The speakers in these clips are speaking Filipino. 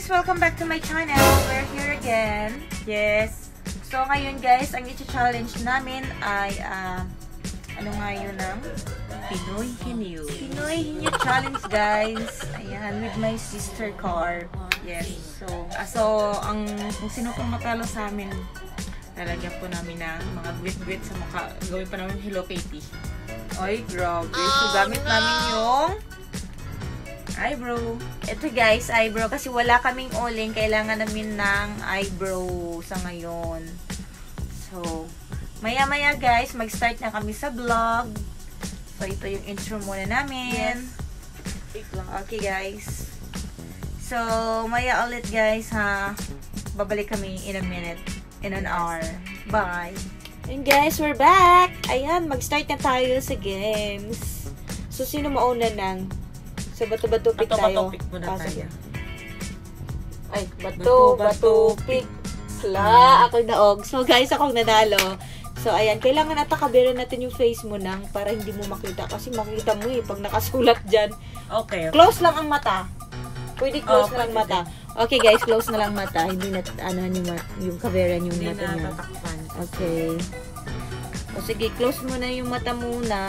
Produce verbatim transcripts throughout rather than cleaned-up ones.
guys! Welcome back to my channel. We're here again. Yes. So ngayon guys, ang i-challenge namin ay uh, ano nga yun ng Pinoy Hinyu. Pinoy Hinyu challenge guys. Ayan, with my sister car. Yes. So, uh, so ang kung sino pong matalo sa amin, lalagyan po namin ng mga gwit-gwit sa mukha. Gawin pa namin Hello Kitty. Ay, grabe. So gamit namin yung eyebrow. Ito guys, eyebrow. Kasi wala kaming uling. Kailangan namin ng eyebrow sa ngayon. So, maya-maya guys, mag-start na kami sa vlog. So, ito yung intro muna namin. Okay guys. So, maya ulit guys ha. Babalik kami in a minute. In an hour. Bye. And guys, we're back. Ayan, mag-start na tayo sa games. So, sino mauna ng so, bato-bato pick tayo. Bato-bato pick muna tayo. Ay, bato-bato pick. Kla, ako naog. So, guys, akong nanalo. So, ayan, kailangan atakaberan natin yung face mo nang para hindi mo makita. Kasi makita mo eh, pag nakasulat dyan. Okay. Close lang ang mata. Pwede close oh, na lang mata. Okay, guys, close na lang mata. Hindi na, ano, yung, yung kaberan yung hindi mata niya. tatakpan. Okay. O, sige, close mo na yung mata muna.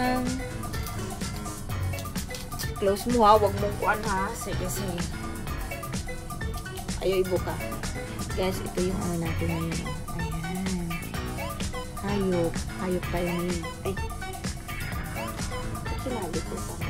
Close mo ha, wag mong kuan ha. Sige, sige. Ayaw ibuka. Guys, ito yung ano natin ngayon. Ayan. Hayop. Hayop tayo ngayon. Ay. Sinabi ko pa.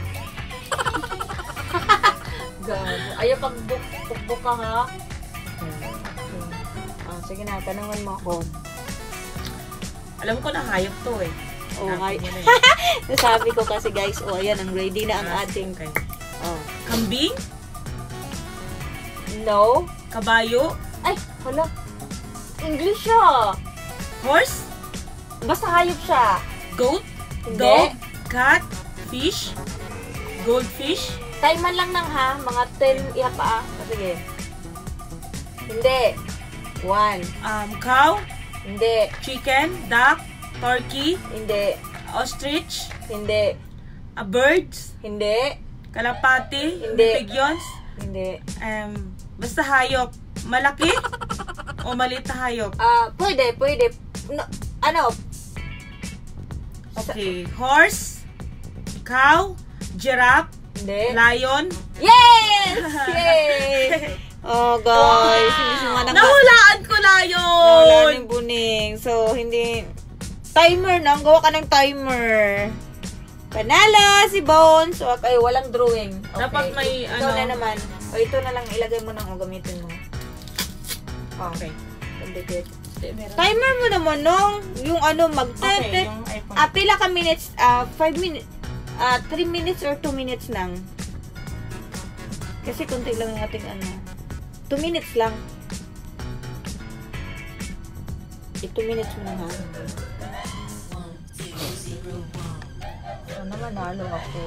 God. Ayaw pagbuka ha. Okay. Ah, sige na, tanungan mo ako. Alam ko na hayop to eh. Oh, hayop. Nasabi ko kasi guys, oh, ayan, ang ready na ang ating. Okay. Oh. Kambing? No. Kabayo? Ay, hala. English siya. Horse? Basta hayop siya. Goat? Hindi. Dog? Cat? Fish? Goldfish? Timeman lang nang ha. Mga ten iha pa ah. Sige. Hindi. One. Um, cow? Hindi. Chicken? Duck? Turkey? Hindi. Ostrich? Hindi. A birds? Hindi. Kalapati? Hindi. Pigeons? Hindi. Um, basta hayop. Malaki? O maliit na hayop? Ah, pwede, pwede. No, ano? Okay. Horse? Cow? Giraffe? Hindi. Lion? Yes! Yay! Oh, guys. Hindi siya nga naka- Nahulaan ko lion! Nahulaan yung buning. So, hindi... Timer na. Gawa ka ng timer. Panalo si Bones. So, ay, walang drawing. Okay. Dapat may ito ano... na naman. O, ito na lang. Ilagay mo nang o gamitin mo. Oh. Okay. Pagdikit. Timer mo naman nung yung ano mag Okay, yung iPhone. Ah, pila ka minutes? Ah, five minutes. Ah, three minutes or two minutes lang. Kasi konti lang yung ating ano. two minutes lang. Eh, two minutes mo na ha. Sana manalo ako.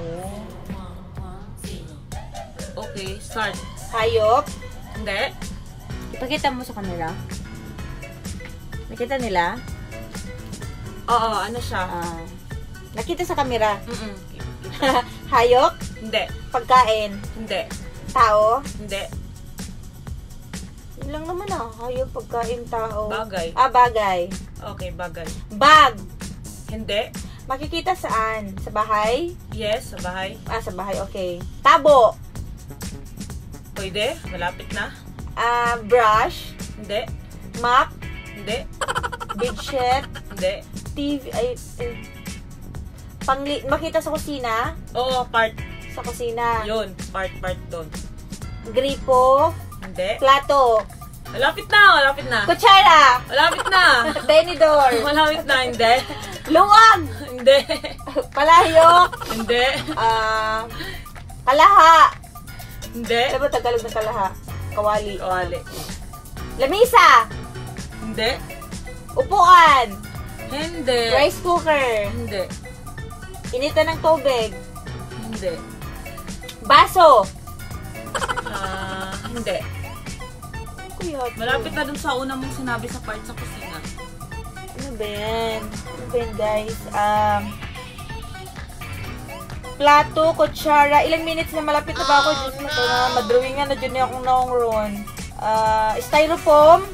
Okay, start. Hayop. Hindi. Ipakita mo sa kanila. Nakita nila? Oo, ano siya? Ah, nakita sa kamera. Mm-mm. Hayop. Hindi. Pagkain. Hindi. Tao. Hindi. Yun lang naman ah. Hayop, pagkain, tao. Bagay. Ah, bagay. Okay, bagay. Bag. Hindi. Makikita saan? Sa bahay? Yes, sa bahay. Ah, sa bahay. Okay. Tabo. Pwede. Malapit na. Ah, brush. Hindi. Map. Hindi. Bedsheet. Hindi. T V. Ay, ay. Pangli makita sa kusina? Oo, part. Sa kusina. Yun. Part, part doon. Gripo. Hindi. Plato. Malapit na, malapit na. Kutsara. Malapit na. Tenidor. Malapit na, hindi. Luwag. Hindi. Palayok. Hindi. Ah, kalaha. Hindi. Ano ba Tagalog ng kalaha? Kawali. Kawali. Lamisa. Hindi. Upuan. Hindi. Rice cooker. Hindi. Initan ng tubig. Hindi. Baso. Ah, hindi. Kuya, Malapit na dun sa una mong sinabi sa part sa kusina. Ano ba yan? Ano ba yan, guys? Um, plato, kutsara. Ilang minutes na malapit na ba ako? Diyos mo to na. Madrawingan na dyan akong naong ron. Uh, styrofoam.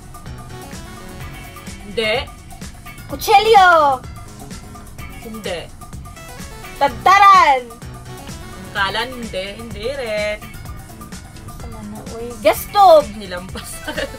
Hindi. Kutsilyo. Hindi. Tagtaran. Kalan, hindi. Hindi rin. Sama na, uy. Gas stove. Nilampas.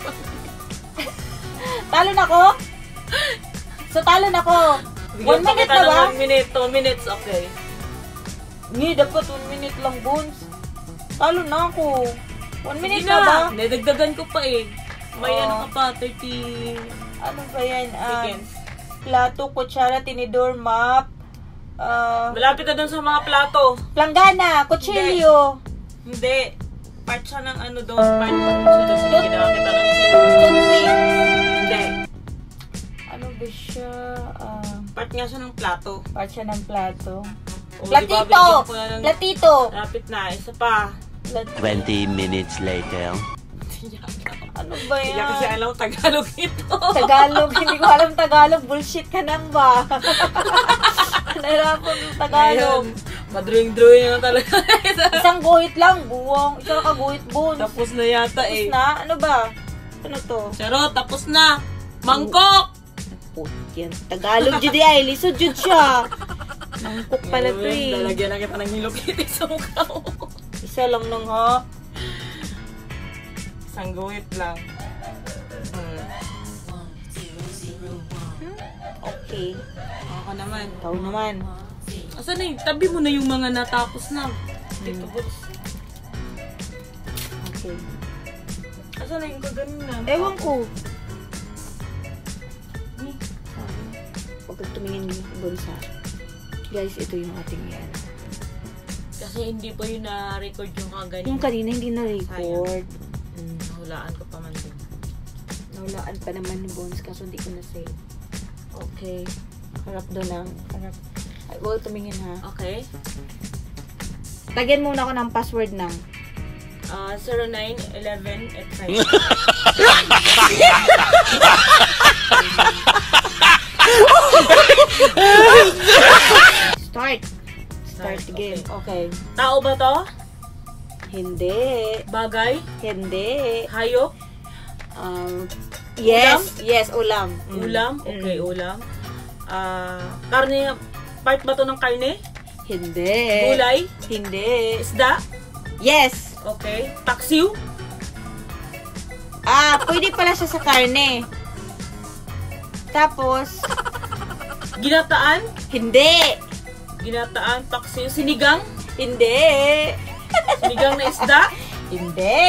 Talo na ko? So, talo na ko. One Bigyan pa minute kita na ng ba? One minute, two minutes, okay. Hindi, dapat one minute lang, Bones. Talo na ako. One minute Hindi na ba? Nadagdagan ko pa eh. May Oo. ano ka pa, thirty Ano ba yan? Um, seconds. plato, kutsara, tinidor, map, uh, Malapit na dun sa mga plato. planggana, kutsilyo, Hindi. Part siya ng ano doon. Part pa siya doon. Sige, ginawa kita ng toothpick. Hindi. Ano ba siya? Uh, Part nga siya ng plato. part siya ng plato. O, Platito! di ba, bigyan ko na ng- Platito! Malapit na. Isa pa. Plat- twenty minutes later. ano ba Hindi yan? kasi alam Tagalog ito. Tagalog. Hindi ko alam Tagalog. Bullshit ka nang ba? Nahirapan yung Tagalog. Ayan. Madrawing-drawing na talaga. Isang guhit lang. Buwang. Isang kaguhit, Bones. Tapos na yata Tapos eh. na? Ano ba? Ano to? Charot, tapos na. Mangkok! Put yan. Tagalog jud ay. Lisod jud siya. Mangkok pala to Ngayon, eh. Lalagyan na kita ng Hello Kitty sa mukha mo. Isa lang nang ha. Isang guhit lang. Hmm. Okay. Ako naman. Ikaw naman. Asan na yung tabi mo na yung mga natapos na. Dito, Boots. Okay. Asan na yung kaganin na? Ewan ko. Huwag kang tumingin bonsa. Guys, ito yung ating yan. Kasi hindi pa yun na-record yung kaganin. Yung kanina hindi na-record. Hmm, nahulaan ko pa man din. Nahulaan pa naman ni Bones kaso hindi ko na-save. Okay. Harap doon ang. Harap. Ay, huwag tumingin ha. Okay. Tagyan muna ako ng password ng. Uh, zero nine eleven at five. Start. Start the game. Okay. Tao ba to? Hindi. Bagay? Hindi. Hayop? Um, yes. Yes, ulam. Mm. Ulam? Okay, ulam. Ah, karne, part ba to ng karne? Hindi. Gulay? Hindi. Isda? Yes. Okay. Taksiw? Ah, pwede pala siya sa karne. Tapos, Ginataan? hindi. Ginataan, taksiw, sinigang? Hindi. Sinigang na isda? Hindi.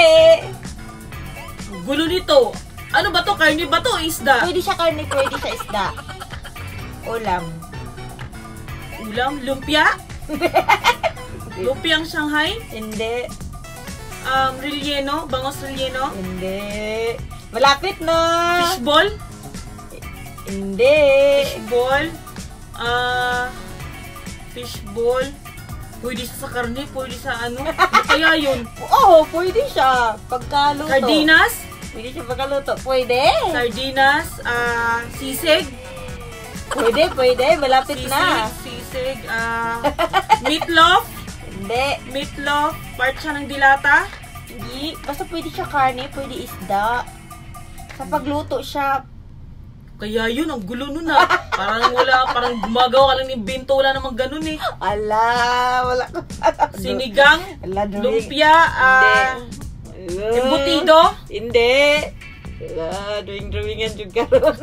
Gulo nito. Ano ba to? Karne ba to? Isda? Pwede siya karne, pwede siya isda. Ulam. Ulam? Lumpia? Lumpiang Shanghai? Hindi. Um, relleno? Bangos relleno? Hindi. Malapit na. Fishball? Hindi. Fishball? Ah, fishball? Pwede siya sa karne? Pwede sa ano? Ano kaya yun? Oo, pwede siya. Pagkaluto. Sardinas? Pwede siya pagkaluto. Pwede. Sardinas? Ah, sisig? Pwede, pwede. Malapit Sisig? na. Sisig? Ah, meatloaf? Hindi. Meatloaf? Part siya ng dilata? Hindi. Basta pwede siya karne, pwede isda. Sa pagluto siya. Kaya yun, ang gulo nun ah. Parang wala, parang gumagawa ka lang ng bento, wala namang ganun eh. Ala, wala ko. Sinigang? Ala, drawing. Lumpia? Ah, Hindi. embutido? Hindi. Ala, drawing-drawingan juga ron.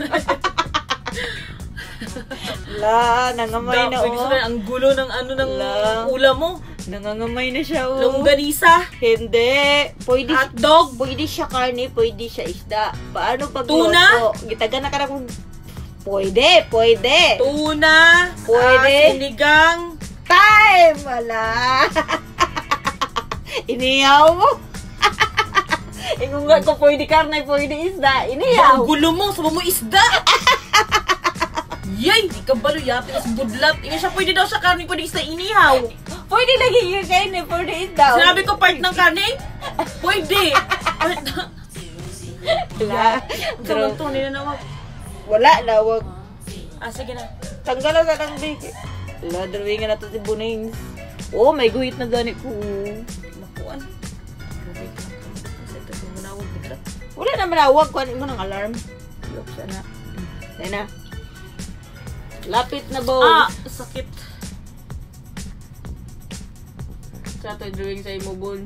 Ala, nangamay na Pwede oh. sabihin, ang gulo ng ano ng Ala. ulam mo. Nangangamay na siya oh. Longganisa? Hindi. Pwede Hotdog? Pwede siya karne, pwede siya isda. Paano pag Tuna? Gitaga na ka na kung... Pwede, pwede. Tuna? Pwede. Ah, sinigang? Time! Wala. Iniyaw mo. Ingung nga ko pwede karne, pwede isda. Iniyaw. Ang gulo mo, sabi mo isda. Yay! Di ka balo yate sa budlat. Ini siya pwede daw sa karne, pwede isda inihaw. Pwede lagi yung karne, pwede isda. Sinabi ko part ng karne? Pwede. Part na. Wala. Kaman to, ninanawag. Wala na, wag. Ah, sige na. Tanggalan sa kang big. Wala, drawingan na to si Bunings. Oh, may guhit na gani ko. Makuan. Grabe ka. Kasi ito yung manawag bigla. Wala na manawag. Kuhanin mo ng alarm. Look, sana. Dahil na. Lapit na, Bones. Ah! Sakit. Sa ito drawing sa imo, Bones.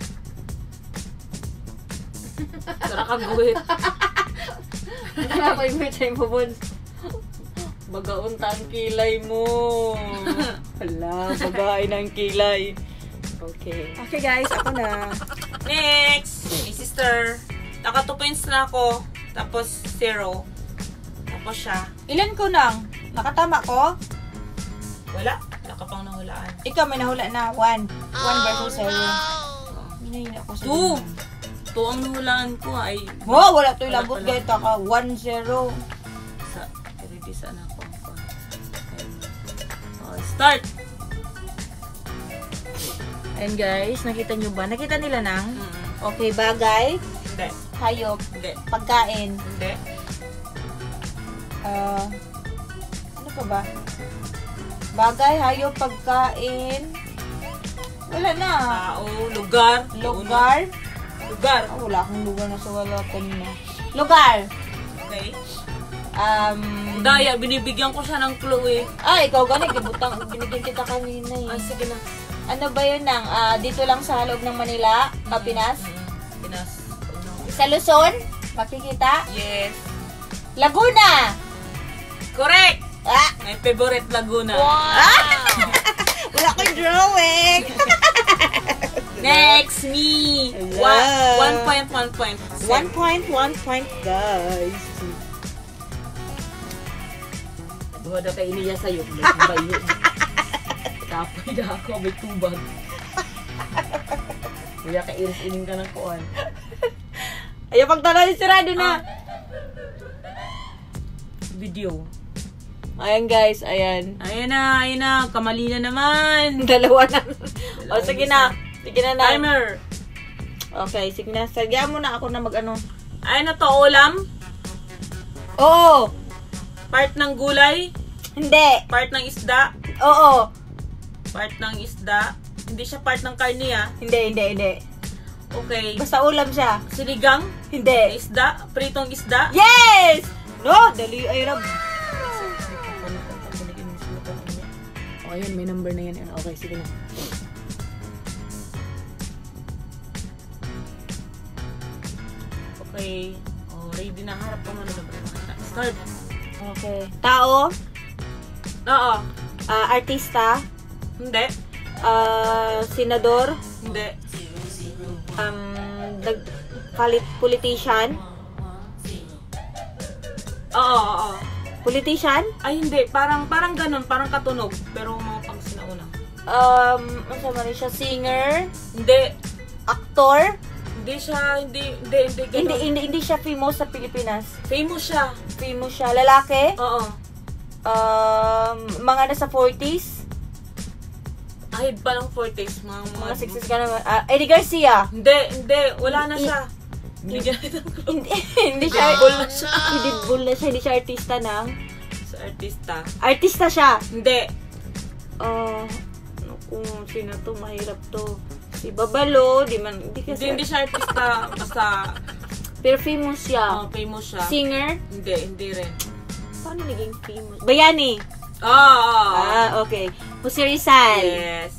Sara ka guhit. Ano ko yung sa imo, Bones? Bagaon tang kilay mo. Hala, bagay ng kilay. Okay. Okay, guys. Ako na. Next! My sister. Naka two points na ako. Tapos zero. Tapos siya. Ilan ko nang? Nakatama ko? Wala. Wala ka pang nahulaan. Ikaw may nahula na. One. One versus zero. Minayin ako sa Two! ganun. Two ang nahulaan ko ay... Oh, wala to'y Wala labot pala. gayta ka. One, zero. Sa... Ready sa anak ko. Oh, start! Ayan guys, nakita nyo ba? Nakita nila nang? Mm-mm. Okay, bagay, Hindi. hayop, Hindi. pagkain. Hindi. Ah, ano pa ba? Bagay, hayop, pagkain. Wala na. Tao. Lugar. Lugar. Lugar. Ah, wala akong lugar na sa wala kanina. Lugar. Okay. Um, Daya, binibigyan ko siya ng clue eh. ah, ikaw ganit. Gibutang, binigyan kita kanina eh. Ay, sige na. Ano ba yun nang? Ah, dito lang sa loob ng Manila, ah, Pinas? Mm-mm. Pinas. Sa Luzon? Makikita? Yes. Laguna! Correct! Ah! My favorite Laguna. Wala akong drawing! Next, me! Hello. One, one point, one point. One point, one point, guys. Buha na kayo niya sa'yo. May bayo. Kapoy na ako, may tubag. Kuya, kairis-ining ka ng kuwan. Ayaw pagtala ni Sirado na. Ah. Video. Ayan guys, ayan. Ayan na, ayan na. Kamali na naman. Dalawa na. O sige na. Sige na na. Timer. Okay, sige na. Sagya mo na ako na mag-ano. Ayan na to, ulam. Oo. Part ng gulay. Hindi. Part ng isda. Oo. Part ng isda. Hindi siya part ng karne ah. Hindi, hindi, hindi. Okay. Basta ulam siya. Sinigang. Hindi. Isda. Pritong isda. Yes! No, dali ay rab. Oh, ayan, may number na yan. Okay, sige na. Okay. Oh, ready na. Harap ka muna. Start. Okay. Tao, Oo. ah, artista, Hindi. ah, senador, Hindi. um, nag, polit- politician, Oo, oo, oo. politician, Ay, hindi. Parang, parang ganun. Parang katunog. Pero mga pang sinauna. um, ano sa man siya, singer, Hindi. actor, Hindi siya, hindi, hindi, hindi ganun. hindi, hindi, hindi siya famous sa Pilipinas. Famous siya. Famous siya, lalaki, Oo. um, mga nasa forties, Ahid pa ng forties. Mga, mga, mga sixties ka naman, ah, Eddie Garcia, Hindi, hindi. Wala na siya. Hindi ganito. hindi, hindi siya, Bull na siya. hindi bull na siya, hindi siya artista ng, Sa artista. artista siya, Hindi. ah, ano kung sino to, mahirap to, si Babalo, di man, hindi Hindi, kasi, hindi siya artista. Basta, pero famous siya, oh, famous siya. singer, Hindi, hindi rin. paano naging famous? Bayani, Oo, oo, oo. ah, okay, Jose Rizal, Yes.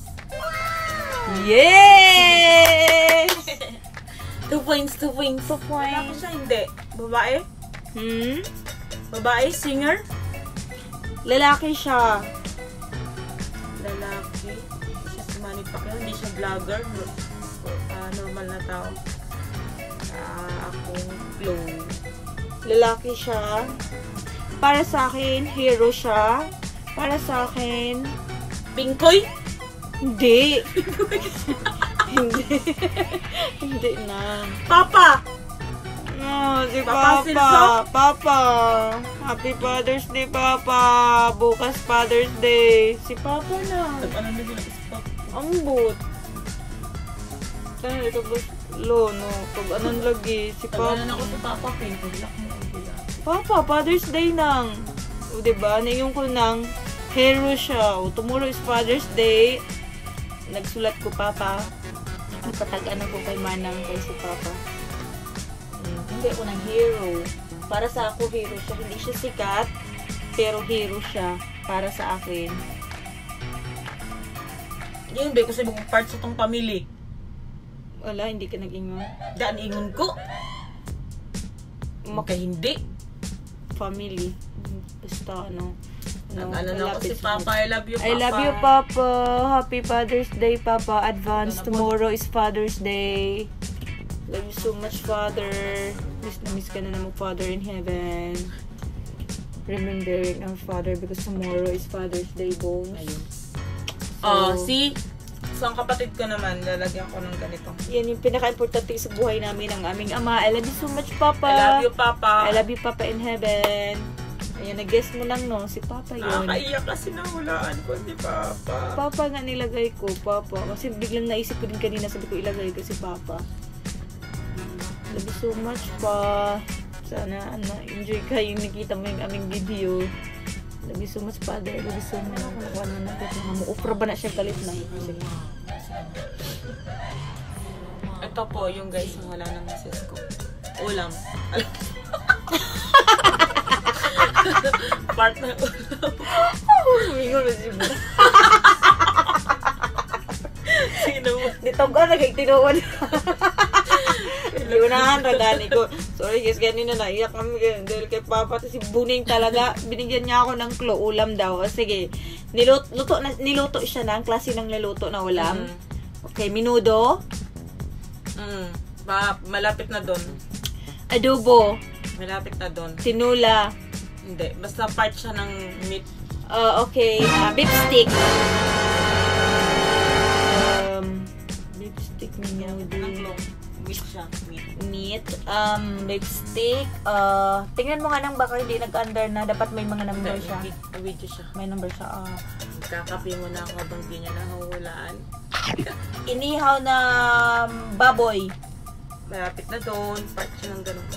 yes! Two points, two points. Two points. Wala ko siya, hindi. Babae? Hmm? Babae, singer? Lalaki siya. Lalaki. Hindi siya si Manny Pacquiao, hindi siya vlogger. Ah, normal na tao. Ah, akong clue. Lalaki siya. Para sa akin, hero siya. Para sa akin, Pingkoy? hindi. Hindi. Hindi na. Papa! No, si Papa Papa. Silso? Papa. Happy Father's Day, Papa. Bukas Father's Day. Si Papa na. Ano na ginagawa? Ang but. Kaya ito ba? Lo, no. Pag anong lagi, si Papa. Tagalan ako sa Papa Pingkoy. Lock mo ang bila. Papa, Father's Day nang. O, diba? Naiyon ko nang hero siya. O, tomorrow is Father's Day. nagsulat ko Papa. Nagpatag-ano ko kay Manang kay si Papa. Hmm, hindi ako ng hero. Para sa ako, hero siya. Hindi siya sikat, pero hero siya para sa akin. Yan, ba kasi mga part sa tong family. Wala, hindi ka nag-ingon. Daan ingon ko. Maka hindi. Family. Basta ano. No, ano na ako si Papa, I love you, Papa. I love you, Papa. Happy Father's Day, Papa. Advance. Tomorrow is Father's Day. Love you so much, Father. Miss na miss ka na naman, Father in heaven. Remembering our Father because tomorrow is Father's Day, Bones. Ayun. So, Oh, see? So, ang kapatid ko naman, lalagyan ko ng ganito. yan yung pinaka-importante sa buhay namin, ang aming ama. I love you so much, Papa. I love you, Papa. I love you, Papa in heaven. Ayan, nag-guess mo lang, no? Si Papa yun. Nakakaiyak kasi nahulaan ko si Papa. Papa nga nilagay ko, Papa. Kasi biglang naisip ko din kanina, sabi ko ilagay ko si Papa. Love you so much, Pa. Sana, ano, enjoy ka yung nakita mo yung aming video. Love you so much, Father. Love you so much. Nakuha na natin. Mamuupra ba na siya galit na? Sige. Ito po, yung guys, ang wala ng misis ko. Ulam. Part na ulam. Humingon na siya mo. Sino mo? Dito ka, nagagtinuwan. Liunahan, ragani ko. Sorry guys, ganun na naiyak kami dahil kay Papa. Kasi buning talaga. Binigyan niya ako ng clue. Ulam daw. Sige. Niluto, luto, na, niluto siya na. Ang klase ng niluto na ulam. Mm. Okay, minudo. Mm. Ba, malapit na doon. Adobo. Malapit na doon. Tinula. Hindi. Basta part siya ng meat. Uh, okay. Uh, beef stick. Um, beef stick, minudo. Ano? Meat siya. Meat. Meat. Um, beef stick. Uh, tingnan mo nga nang baka hindi nag-under na. Dapat may mga number Hindi, siya. may video siya. May number siya. Uh, Kakapi mo na ako habang di niya nahuhulaan. inihaw na baboy. Malapit na doon. Part siya ng ganun.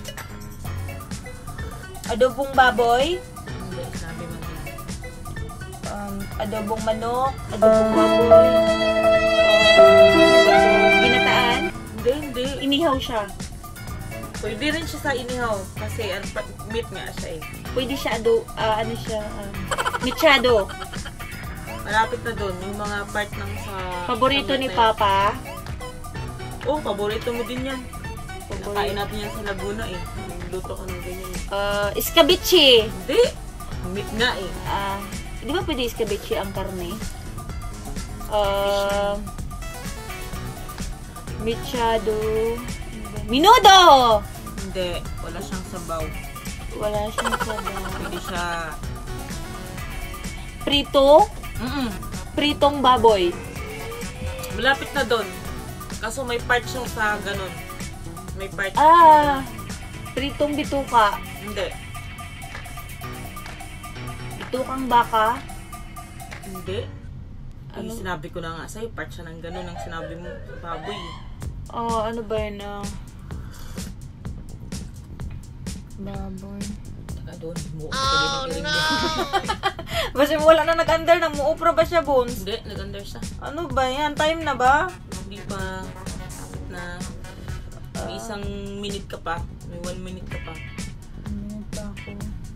Adobong baboy. Hindi, sabi mo din. Um, adobong manok. Adobong baboy. Um, ginataan. Hindi, hindi. Inihaw siya. Pwede rin siya sa inihaw. Kasi ano, pa- meat nga siya eh. Pwede siya ado, ah, ano siya, um, michado. Malapit na doon. Yung mga part ng sa... Paborito sa ni meat na Papa. yan. Oo, paborito mo din yan. Nakain Paborito. natin yan sa Laguna eh. Luto ka ng ganyan. Uh, escabeche. Hindi. Meat nga eh. Ah, di ba pwede escabeche ang karne? Uh, michado. Minudo! Hindi. Wala siyang sabaw. Wala siyang sabaw. Pwede siya... Prito? Mm-mm. Pritong baboy. Malapit na doon. Kaso may part siya sa ganun. May part. Ah, pritong bituka. Hindi. Bitukang baka. Hindi. Ay, Ano? sinabi ko na nga sa'yo, part siya ng ganun ang sinabi mo, baboy. Oh, ano ba yun? Ah? Baboy. Taka doon, mo. Oh, no! Basta wala na nag-under nang muupra ba siya, Bones? Hindi, nag-under siya. Ano ba yan? Time na ba? Hindi pa, na, may isang minute ka pa. May one minute ka pa. Ano pa ako?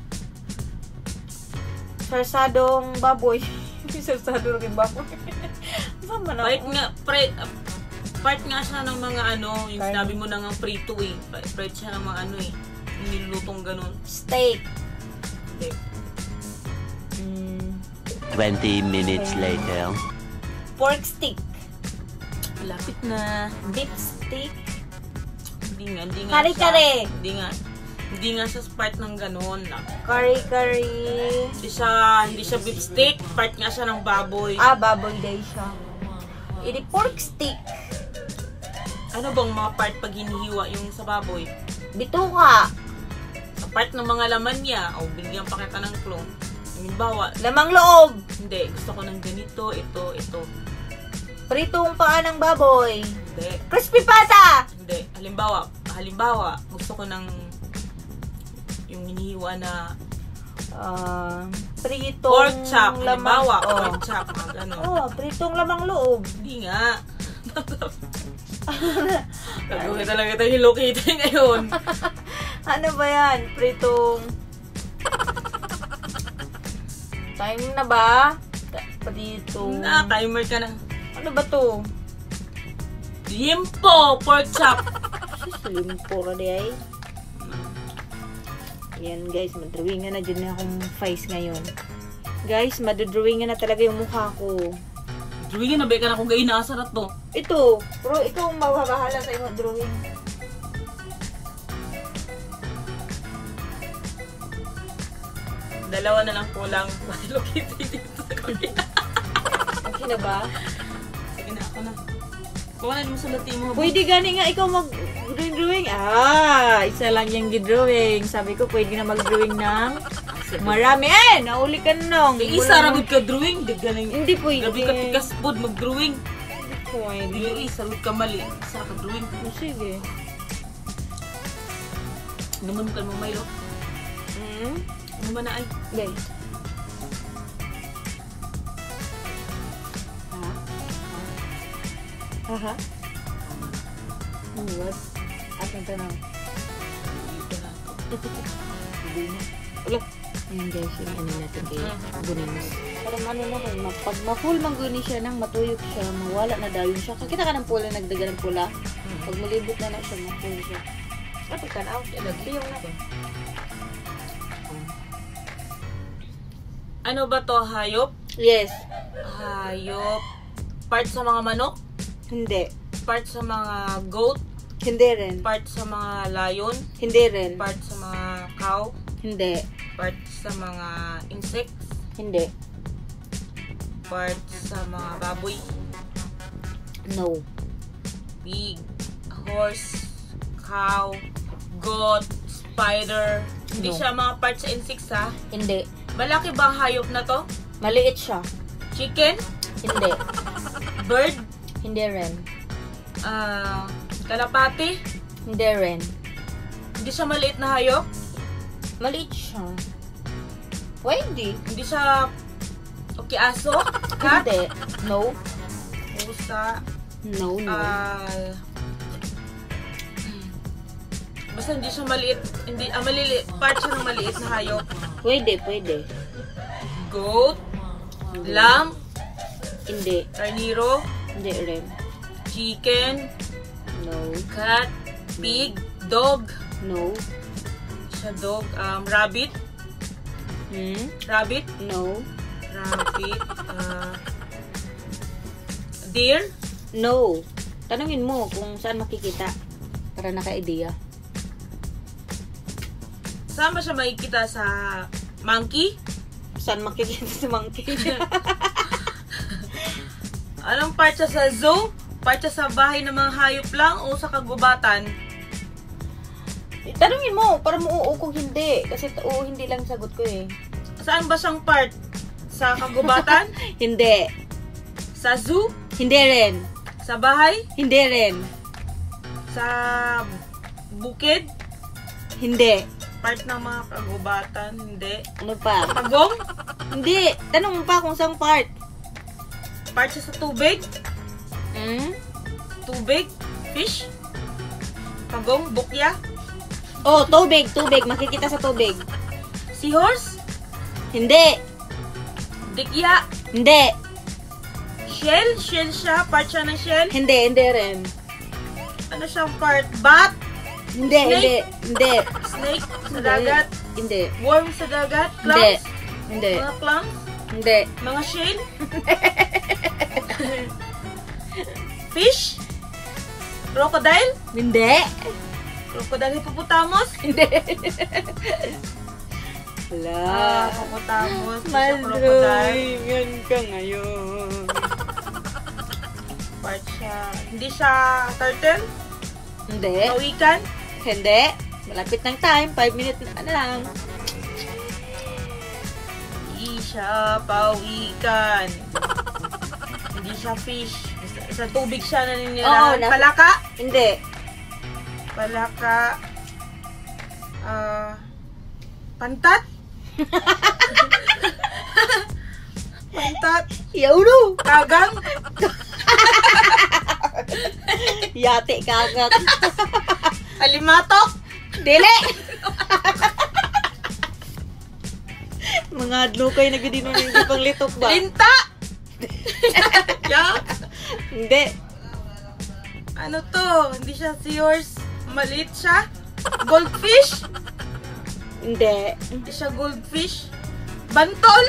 Sarsadong baboy. Sarsado rin baboy. Sama na Part ako. nga, pre, uh, part nga siya ng mga ano, yung Part- sinabi mo na nga prito eh. Part siya ng mga ano eh. Yung nilulutong ganun. Steak. Hindi. Mm, Twenty minutes later. pork stick. Malapit na. Beef stick. Hindi nga, hindi nga Kare-kare. siya. Hindi nga. Hindi nga siya part ng ganun. Curry-curry. Hindi siya, hindi siya beef steak. Part nga siya ng baboy. Ah, baboy day siya. Ini pork stick. Ano bang mga part pag hinihiwa yung sa baboy? Bituka. Part ng mga laman niya. O, bigyan pa kita ng clue. Halimbawa, Lamang loob. hindi. Gusto ko ng ganito, ito, ito. Pritong paa ng baboy. Hindi. Crispy pata. Hindi. Halimbawa, halimbawa, gusto ko ng yung hinihiwa na Ah, pritong Pork chop, lamang. halimbawa, Oh. pork chop, mga gano'n. Oh, pritong lamang loob. Hindi nga. Gagawin talaga tayo Hello Kitty ngayon. Ano ba yan? Pritong... Time na ba? Pritong... Na, timer ka na. Ano ba to? Yimpo, pork chop. Limpo ka di ay. Yan guys, madrawingan na dyan na akong face ngayon. Guys, madodrawingan na talaga yung mukha ko. Drawing na ba ka na kung gayon nakasarat to? Ito, pero ikaw ang mababahala sa iyong drawing. Dalawa na lang kulang. Hello Kitty dito sa kabila. Okay na ba? Sige na, ako na. Kung ano mo sulatin mo. Pwede gani nga ikaw mag-drawing. Ah, isa lang yung drawing. Sabi ko, pwede na mag-drawing ng marami. Eh, nauli ka nung. Di isa ragod ka drawing. Di galing. Hindi pwede. Gabi ka tikas pod mag-drawing. Pwede. Di isa ragod ka mali. Isa ka drawing. Oh, sige. Naman ka mo Milo. Hmm? Ano man na ay? Guys. Ha? Aha. Ano was? At ang tanong. Dito na ako. Hindi na. Ulo. Ayan guys, yung ano natin kay Guninos. Parang ano na kung ma- pag ma-full mangguni siya nang matuyok siya, mawala na dayon siya. Kakita ka ng pula, nagdaga ng pula. Pag malibot na na siya, ma-full siya. Kapag ka na, yung na. Ano ba to? Hayop? Yes. Hayop. Part sa mga manok? Hindi. Part sa mga goat? Hindi rin. Part sa mga lion? Hindi rin. Part sa mga cow? Hindi. Part sa mga insects? Hindi. Part sa mga baboy? No. Pig, horse, cow, goat, spider. Hindi No. siya mga part sa insects ha. Hindi. Malaki ba ang hayop na to? Maliit siya. Chicken? Hindi. Bird? Hindi rin. Ah, kalapati? Hindi rin. Hindi siya maliit na hayop? Maliit siya. Pwede. Hindi siya okay, aso? Cat? Hindi. No. Pusa? No, no. Ah, basta hindi siya maliit. Hindi, ah, maliliit. Part siya ng maliit na hayop. Pwede, pwede. Goat? Lamb? Hindi. Carnero? Hindi rin. Chicken? No. Cat? Pig? Dog? No. Siya dog. Um, rabbit? Hmm? Rabbit? No. Rabbit? Uh, deer? No. Tanungin mo kung saan makikita para naka-idea. Saan ba siya makikita? Sa monkey? Saan makikita si monkey? Anong part siya sa zoo? Part siya sa bahay ng mga hayop lang o sa kagubatan? Tanungin mo para mo oo kung hindi. Kasi oo, hindi lang sagot ko eh. Saan ba siyang part? Sa kagubatan? Hindi. Sa zoo? Hindi rin. Sa bahay? Hindi rin. Sa bukid? Hindi. Part ng mga kagubatan? Hindi. Ano pa? Pagong? Hindi. Tanong mo pa kung saan part. Part siya sa tubig? Hmm? Tubig? Fish? Pagong? Bukya? Oh, tubig. Tubig. Makikita sa tubig. Seahorse? Hindi. Dikya? Hindi. Shell? Shell siya? Part siya ng shell? Hindi. Hindi rin. Ano siyang part? Bat? Hindi. Snake? Hindi. Hindi. Snake? Sa Hindi. dagat? Hindi. Worm sa dagat? Hindi. Clams? Hindi. Mga clams? Hindi. Mga shell? Fish? Crocodile? Hindi. Crocodile hippopotamus? Hindi. Ah, Wala. hippopotamus. Hindi siya crocodile. Madrawingan ka ngayon. Part siya. Hindi siya turtle? Hindi. Kawikan? Hindi. Malapit ng time. Five minutes na ano lang. Hindi siya pawikan. Hindi siya fish. Sa, sa tubig siya Oo, naninirahan. na- Palaka? Hindi. Palaka. Ah... pantat? Pantat. Yauno! Kagang. Yate kagat. Alimatok. Dili! Mga adlo kayo nagdino na yung pang litok ba? Linta. Yeah. Hindi. Ano to? Hindi siya seahorse. Maliit siya. Goldfish. Hindi. Hindi siya goldfish. Bantol.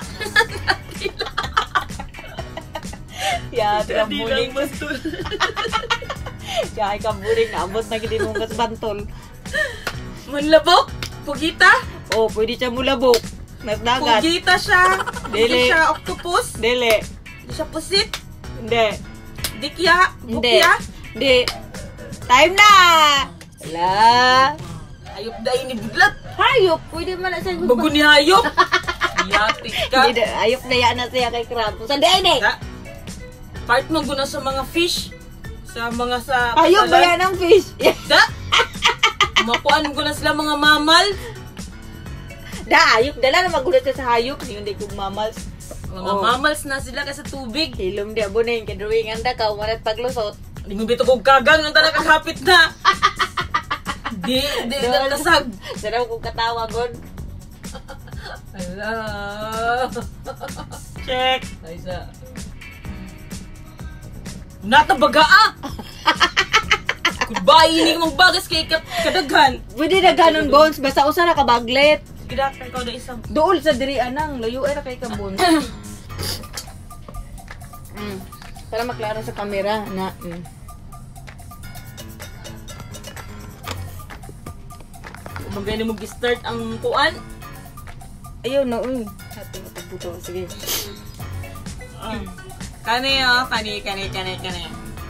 Yate ang Hindi buling. lang bantol. Yate ang buling. Naabot na gini mong bantol. Manlabok. Pugita. Oh, pwede siya mulabok. Nasdagat. Pugita siya. Dili. Hindi siya octopus. Dili. Hindi siya pusit. Hindi. Dikya. Hindi. Bukya. Hindi. Time na! Wala. Ayop dahil ni Buglat. Hayop. Pwede man na siya. Bago ni Hayop. Yati ka. Hindi, ayop na yan na siya kay Crab. Saan din eh? Sa, part mo guna sa mga fish. Sa mga sa... Ayop ba yan ang fish? Da? Makuan mo guna sila mga mamal. Da, ayop. Dala na magulat siya sa hayop. Hindi ko mamals. Mga Oh. mammals na sila kasi tubig. Hilom di abo na yung kadrawingan da ka. Umanat paglusot. Hindi mo bito kong kagang nang talaga kapit na. Di, di, Doon. natasag. Saraw kong katawa gon. Ala. Check. Ay sa. Natabaga ah. Kurbay, hindi mong bagas kay ka- kadaghan. Pwede na ganon bones. Basta usa na ka baglet. Gidakar ko na isang. Dool sa diri anang. Layo era kay ka bones. mm. Para maklaro sa camera na. Mm. Maganda mo gi-start ang kuan. Ayun na, uy. Hati mo pagbuto. Sige. Um, kani oh, kani, kani, kani, kani.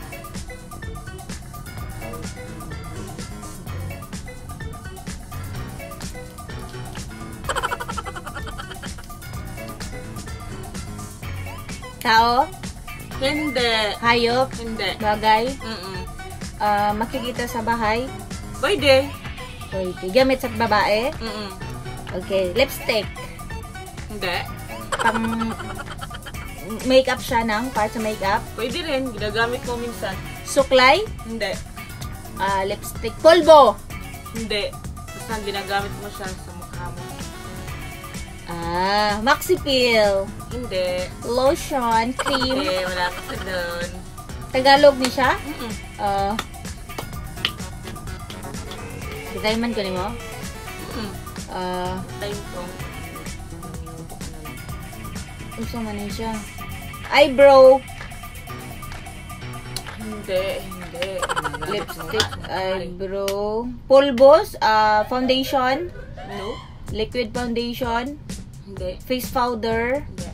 Tao, Hindi. hayop, Hindi. bagay, Mm-mm. ah, makikita sa bahay. Pwede. Okay. Gamit sa babae. Mm-mm. Okay. Lipstick. Hindi. Pang makeup siya ng part sa makeup. Pwede rin. Ginagamit mo minsan. Suklay. Hindi. ah, lipstick. Polvo. Hindi. Basta ginagamit mo siya sa mukha mo. Ah, Maxi Pill. Hindi. Lotion. Cream. Hindi. Wala ka sa doon. Tagalog ni siya. Mm-mm. Ah, Diamond ko ni mo. Mm-mm. Ah, Time ko. gusto man ni siya. Eyebrow. Hindi. Hindi. Ginagamit mo Lipstick. nga. Eyebrow. Pulbos. Ah, foundation. No. Liquid foundation. Hindi. Face powder. Hindi.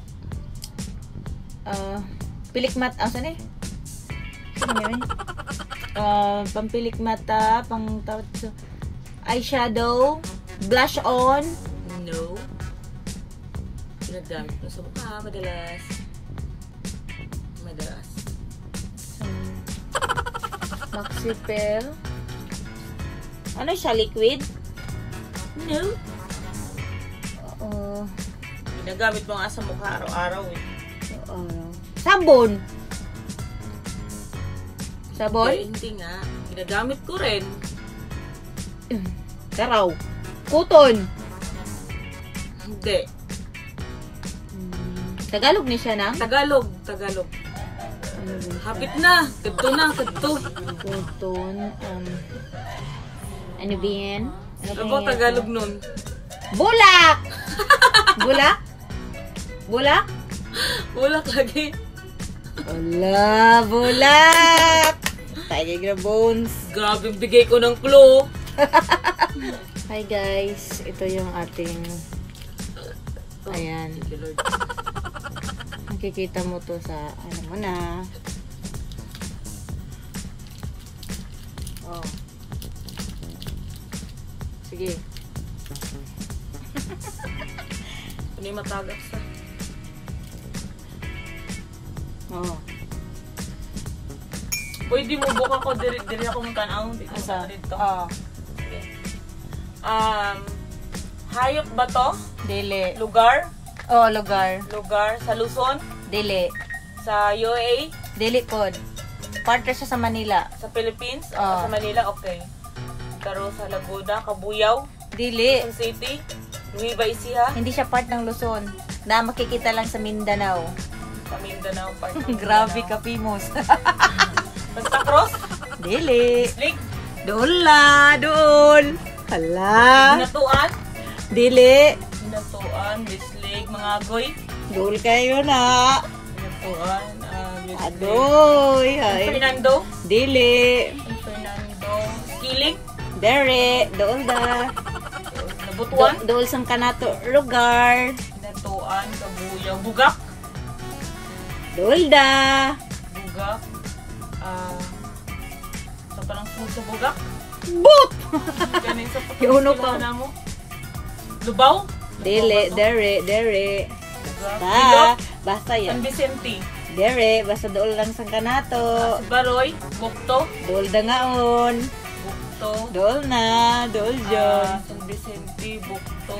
Ah, pilik mat. Ah, saan eh? Saan yun? Ah, pampilik mata. Pang tawad sa eyeshadow. Blush on. No. Ginagamit mo sa mukha madalas. Madalas. Hmm. Maxi Pill. Ano siya? Liquid? No. Uh, Ginagamit mo nga sa mukha araw-araw eh. ano? Sabon. Sabon? Hindi, hindi nga. Ginagamit ko rin. Karaw. Kuton. Hindi. Hmm. Tagalog ni siya na? Tagalog. Tagalog. Ano ba? Hapit na. Kadto na. Kadto. Kuton. Um, ano ba yan? Ano ba Ano yan? Tagalog nun? Bulak! Bulak? Bulak? Bulak lagi. Wala, bulak! Tayo na bones. Grabe, bigay ko ng clue. Hi guys, ito yung ating, ayan, Thank you, Lord. nakikita mo to sa, ano mo na. Oh. Sige. Ano yung matagak sa? Oh. Pwede mo buka ko diri diri ako mong tanaw dito Asa? dito. Oh. Um Hayop ba to? Dili. Lugar? Oh, lugar. Lugar sa Luzon? Dili. Sa U A E? Dili pod. Partner siya sa Manila. Sa Philippines? O Oh. sa Manila? Okay. Taro sa Laguna, Kabuyaw, Dili. Quezon City, Nueva Ecija, Hindi siya part ng Luzon. Na makikita lang sa Mindanao. sa Mindanao, part ng Grabe Mindanao. ka, Pimos. Santa Cruz, Dili. Slig, Doon la, doon. Hala. Binatuan, Dili. Binatuan, Bislig, mga agoy, Doon kayo na. Binatuan, uh, Bislig, Adoy. San Ay. Fernando, Dili. San Fernando, Kiling, Dere. Doon da. Nabutuan, Do- doon sang kanato lugar. Binatuan, Kabuyaw, Bugak, Doon da. Bugak, ah, sa parang sa Bugak, Boop. ganin sa Iuno ko. na mo, Lubaw, Dili. Lubaw ba to? Dere. Dere. Bugak, Basta. Bilog, Basta San yan. Vicente, Dere. Basta doon lang sang kanato. Baroy, Bukto, Doon da ngaon. Bukto, Doon na. Doon ah, dyan. San Vicente, Bukto.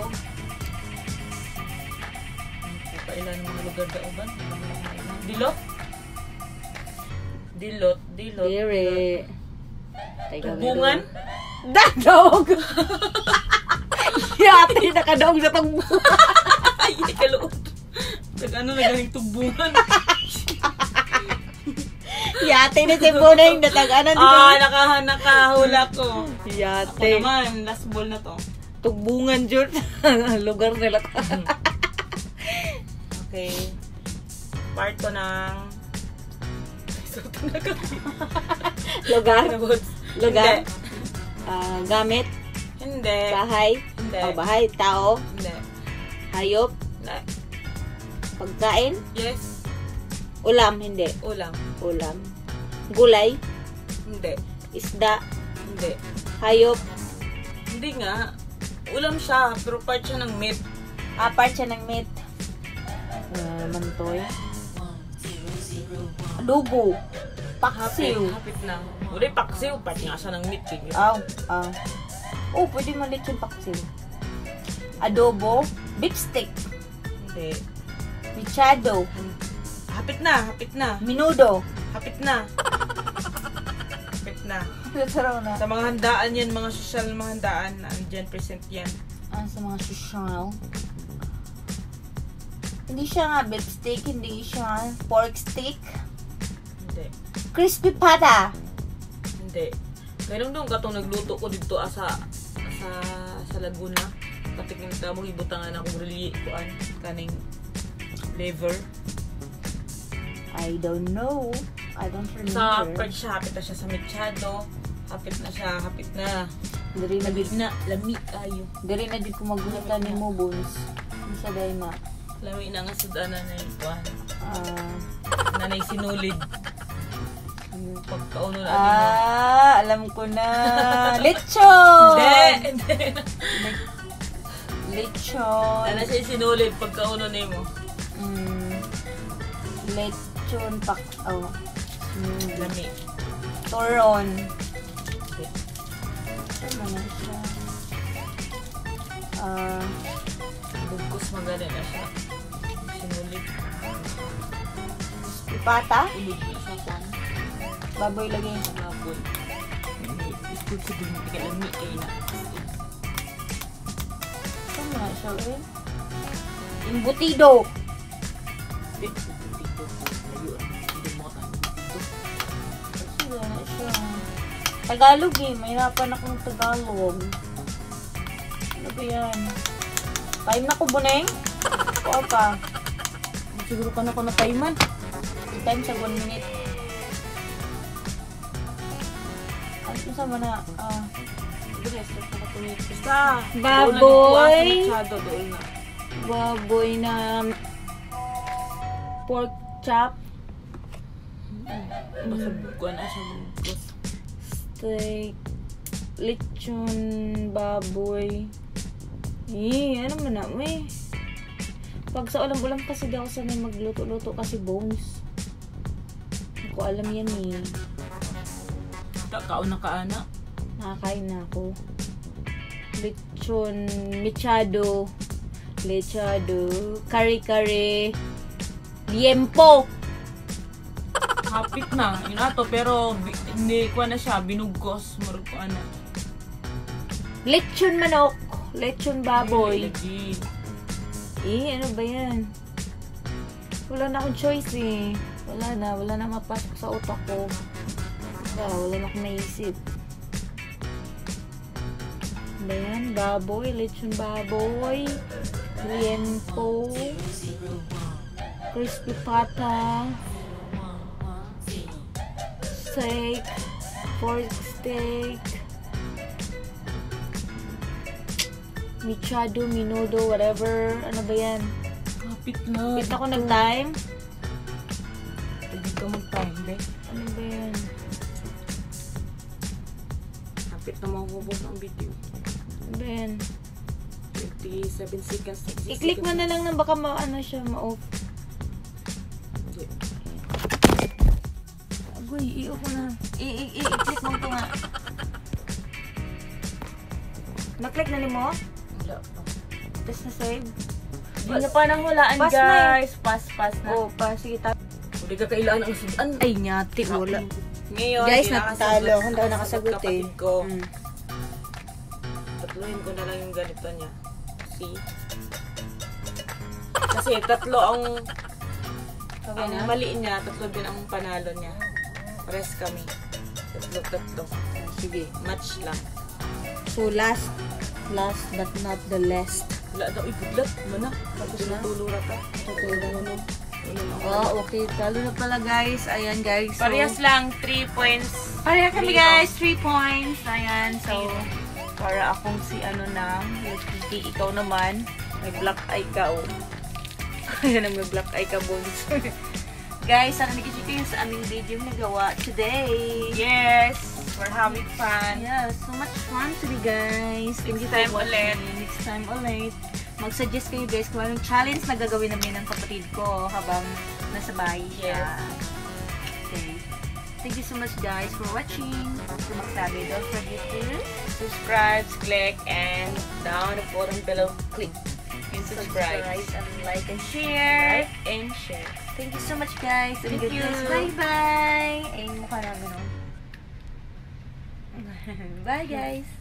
Kailan ng mga lugar da uban? Dilot? Dilot, Dilot. Dere. Tubungan? Dadog! Yati, nakadaog sa tagbuhan. Ay, kaluot. Pag ano na galing tubungan. Yati na si Buneng, natag-anan Ah, dito. naka, nakahula ko. Ako Yati. naman, last ball na to. Tugbungan, Jun. Lugar nila. Okay. Part ko ng... So, tinagal. Lugar? Nabot. Lugar? Hindi. Ah, gamit? Hindi. Bahay? Hindi. Oh, bahay? Tao? Hindi. Hayop? Hindi. Pagkain? Yes. Ulam? Hindi. Ulam. Ulam. Gulay? Hindi. Isda? Hindi. Hayop? Hindi nga. Ulam siya, pero part siya ng meat. Ah, part siya ng meat. Ah, mantoy. Adobo. Hapit. Paksiw. Hapit na. Wala paksiw. Part nga siya ng meat. Eh. Aw, ah. Oh, pwede malit yung paksiw. Adobo. Beef steak. Hindi. Mechado. Hapit na. Hapit na. Minudo. Hapit na. Hapit na. Saraw na. Sa mga handaan yan, mga social na mga handaan, andyan present yan. Ah, sa mga social. Hindi siya nga beef steak, hindi siya pork steak. Hindi. Crispy pata. Hindi. Kaya nung katong nagluto ko dito asa sa sa Laguna. Katikin ka mo ibutangan akong rili kuan kaning liver. I don't know. I don't Sa remember. part siya, hapit na siya sa mechado. Hapit na siya, hapit na. Diri na Lami di na, lami kayo. diri na di ko magulitan ni mo bones. Sa day na. Lami na nga sudanan na yung kuan. Ah, Nanay sinulid. Yung pagkauno na ah, alam ko na. Lechon. Hindi, hindi. Lechon. Nanay siya sinulid pagkauno na mo. Mm, lechon pak. Oh. Mm, Lami. Toron. Ano na siya? Ah, Bugkos magana na siya. Sinulid. ipata. Ulod na siya kuan. Baboy lagi. Baboy. Iskul sa dun, tika lami kayo na. Ano na siya eh? Embutido. Dito, dito. Layo. Hindi mo ka dito. Ano na siya? Tagalog eh. Mahirapan akong Tagalog. Ano ba yan? Time na ko, Buneng? O pa? Siguro ka na ko na taiman. Time sa one minute. Ano sa mana? Ah, Basta. Baboy. Masyado doon na. baboy na pork chop. Basta bukuan na siya bugkos. Steak. Lechon. Baboy. Eh, ano man na, may. Pag sa ulam-ulam kasi di ako sanay magluto-luto kasi bones. Hindi ko alam yan eh. Kakaon na kaana. Nakakain na ako. lechon mechado, lechado, kare-kare, liempo. Hapit na. Yun ato, pero bi- hindi ko na siya. Binugos. Marag ko na. Lechon manok, lechon baboy. Lagi. Eh, ano ba yan? Wala na akong choice eh. Wala na, wala na mapasok sa utak ko. Wala, wala na akong naisip. Ano ba yan? Baboy, lechon baboy, liempo, crispy pata, steak, pork steak, michado, minudo, whatever. Ano ba yan? Hapit na. Wait ako nag-time. Hindi ka mag-time, be. Ano ba yan? Hapit na makakubos ang video. Ano ba yan? twenty-seven seconds. I-click mo na lang na baka ma-ano siya, ma-off. Hindi. Agoy, i-off mo na. I- i- I-click mo ito nga. Na-click na ni mo? Wala pa. Tapos na-save? Hindi na pa nang hulaan, Pass na eh. guys. Pass, pass na. Oo, pa. Sige, tap. Hindi ka kailangan ang sudan. Ay, nyati, wala. Ngayon, Guys, hindi natalo. nakasagot- Hindi ako nakasagot eh. kapatid ko. Mm. Tatluhin ko na lang yung ganito niya. See? Kasi tatlo ang Okay ang na? mali niya, tatlo din ang panalo niya. Pares kami. Tatlo, tatlo. Sige. Match lang. So, last. Last but not the least. Wala daw ibudlat. Mana? Tapos na? Tinutulura ka. Tutulong mo. Ano lang. Oh, okay. Talo na pala, guys. Ayan, guys. So, Parehas lang, three points. Pareha kami, Three guys. three points. Ayan. So, para akong si ano na, hindi ikaw naman. May black eye ka, oh. Ayan ang may black eye ka, bones. Guys, sana nag-check kayo sa aming video na gawa today. Yes! We're having fun. Yeah, so much fun today, guys. Thank you for time watching. ulit. Next time ulit. Mag-suggest kayo, guys, kung anong challenge na gagawin namin ng kapatid ko habang nasa bahay siya. Okay. Thank you so much, guys, for watching. So, magsabi, don't forget to Subscribe, click, and down the bottom below, click. And subscribe. subscribe and like and share. Like and share. Thank you so much, guys. And Thank good you. night. Bye-bye. Ay, mukha namin, oh. Bye, guys.